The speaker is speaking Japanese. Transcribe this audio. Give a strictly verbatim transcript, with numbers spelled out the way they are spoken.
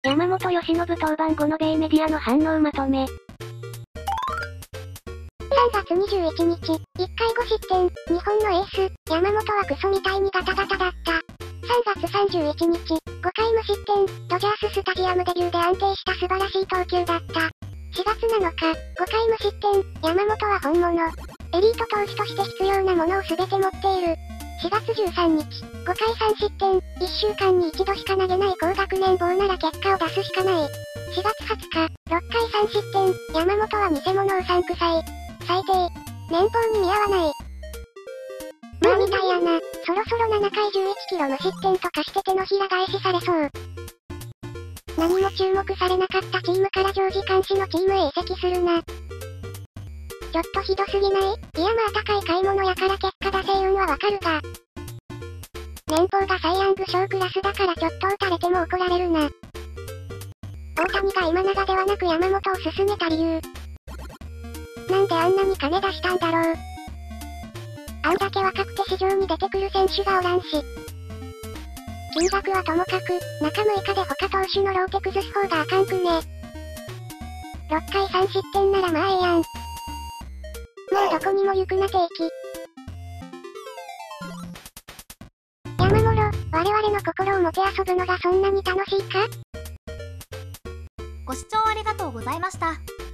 山本由伸登板後の米メディアの反応まとめ。 さんがつにじゅういちにち、いっかいごしってん、日本のエース、山本はクソみたいにガタガタだった。さんがつさんじゅういちにち、ごかい無失点、ドジャーススタジアムデビューで安定した素晴らしい投球だった。しがつなのか、ごかい無失点、山本は本物。エリート投手として必要なものを全て持っている。しがつじゅうさんにち、ごかいさんしってん、いっしゅうかんに一度しか投げない高学年棒なら結果を出すしかない。しがつはつか、ろっかいさんしってん、山本は偽物うさんくさい。最低。年俸に見合わない。まあみたいやな、そろそろななかいじゅういちキロ無失点とかして手のひら返しされそう。何も注目されなかったチームから常時監視のチームへ移籍するな。ちょっとひどすぎない？いやまあ高い買い物やから結果出せ運はわかるが。年俸がサイヤング賞クラスだからちょっと打たれても怒られるな。大谷が今永ではなく山本を勧めた理由。なんであんなに金出したんだろう。あんだけ若くて市場に出てくる選手がおらんし。金額はともかく、中むいかで他投手のローテ崩す方があかんくね。ろっかいさんしってんならまあええやん。もうどこにも行くな定期。山室、我々の心をもてあそぶのがそんなに楽しいか？ ご視聴ありがとうございました。